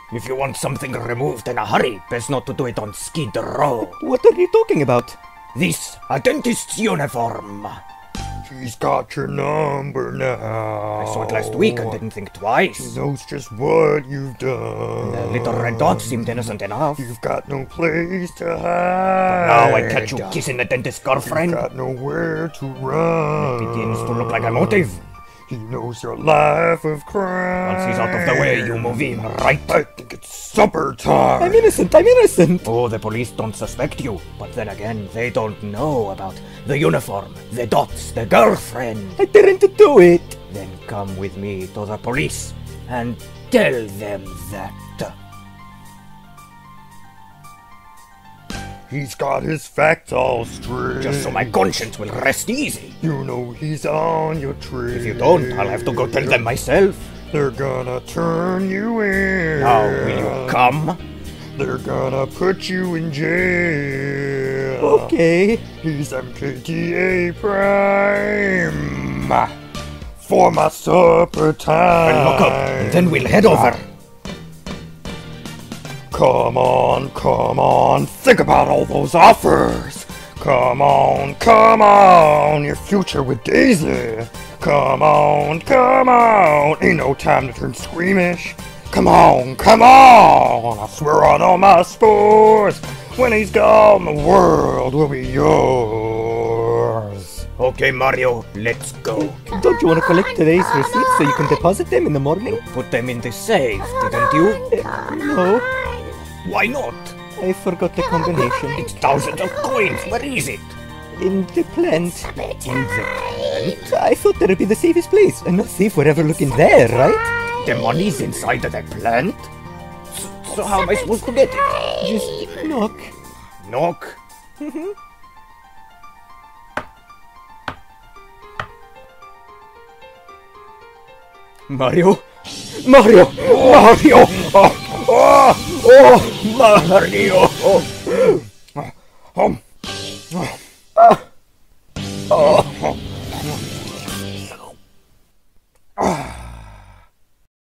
If you want something removed in a hurry, best not to do it on Skid Row. What are you talking about? This, a dentist's uniform. He's got your number now. I saw it last week and didn't think twice. He knows just what you've done. The little red dot seemed innocent enough. You've got no place to hide. But now I catch you kissing the dentist's girlfriend. You've got nowhere to run. It begins to look like a motive. He knows your life of crime. Once he's out of the way, you move in, right? I think it's supper time. I'm innocent! Oh, the police don't suspect you. But then again, they don't know about the uniform, the dots, the girlfriend. I didn't do it! Then come with me to the police and tell them that. He's got his facts all straight. Just so my conscience will rest easy. You know he's on your trail. If you don't, I'll have to go tell them myself. They're gonna turn you in. Now, will you come? They're gonna put you in jail. Okay. He's MKTA Prime. For my supper time. Well, look up, and then we'll head over. Come on, think about all those offers. Come on, your future with Daisy. Come on, ain't no time to turn squeamish. Come on, I swear on all my scores, when he's gone the world will be yours. Okay, Mario, let's go. Don't you want to collect today's receipts so you can deposit them in the morning? Put them in the safe, didn't you? No. Why not? I forgot the combination. It's thousands of coins. Where is it? In the plant. In the plant? I thought that'd be the safest place, and no thief would ever look in there, right? The money's inside of the plant? So how am I supposed to get it? Just knock. Knock? Mario? Mario! Mario! Oh, Mario!